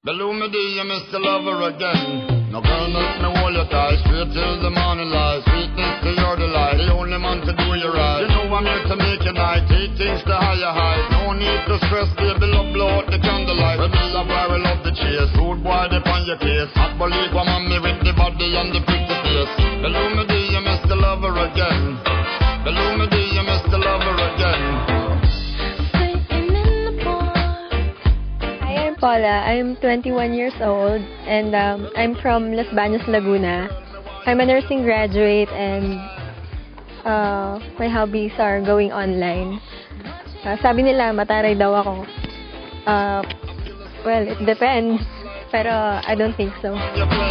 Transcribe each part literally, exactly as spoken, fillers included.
Below me, do you miss the lover again? No girl, make me hold your tie, straight till the morning light. Sweetness to your delight, the only man to do you right. You know I'm here to make you night, take things to higher heights. No need to stress, baby, love blow out the candlelight. We build a fire, we love the chase, food boy, dip on your case. Hot believe I'm on me with the body and the pretty face. Below me, do you miss the lover again? Below me, do you miss the lover again? Paula, I'm twenty-one years old and um, I'm from Las Bañas, Laguna. I'm a nursing graduate and uh, my hobbies are going online. Uh, sabi nila mataray daw ako. Uh, well, it depends, pero I don't think so.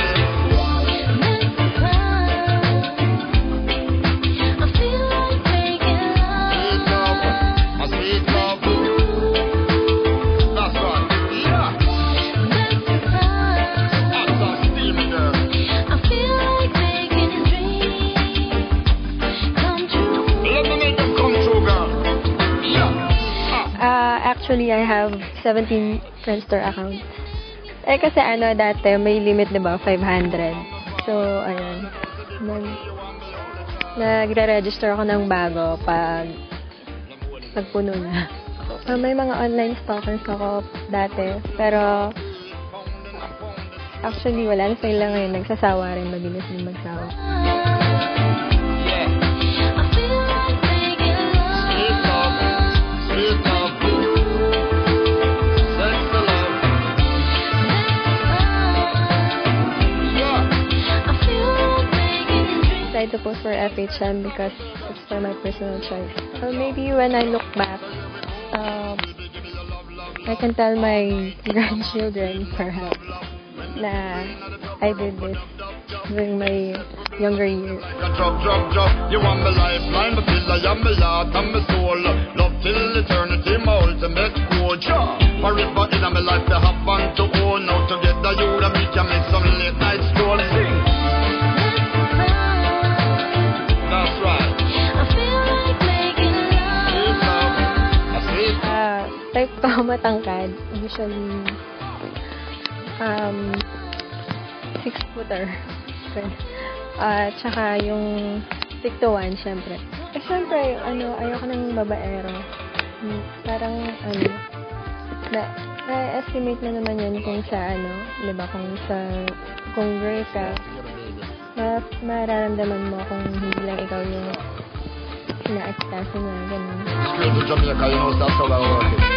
Actually, I have seventeen Friendster accounts. Eh, kasi ano, dati, may limit, diba? five hundred. So, ayun. Nag, nagre-register ako ng bago pag pagpuno na. Uh, may mga online stalkers ako dati. Pero, actually, wala na sila ngayon. Nagsasawa rin. Mabilis din magsawa. To post for F H M because it's for my personal choice. Or maybe when I look back, um, I can tell my grandchildren perhaps na I did this during my younger years. Drop, drop, drop. You want my lifeline, but still I am my heart and my soul. Love till eternity, my ultimate goal. Forever in my life, to have fun to own. Now together you and me can make some late night stroll. Sing. Type ko matangkad, usually um, six-footer. Uh, tsaka yung stick to one, syempre. Eh, syempre, ano, ayoko ng babaero. Parang, ano, na, na-estimate na naman yan kung sa, ano, di ba, kung sa, kung girl ka, ma mararamdaman mo kung hindi lang ikaw yung na-ekstasa niya, ganun. Straight to Jamaica, you know, that's how I work it.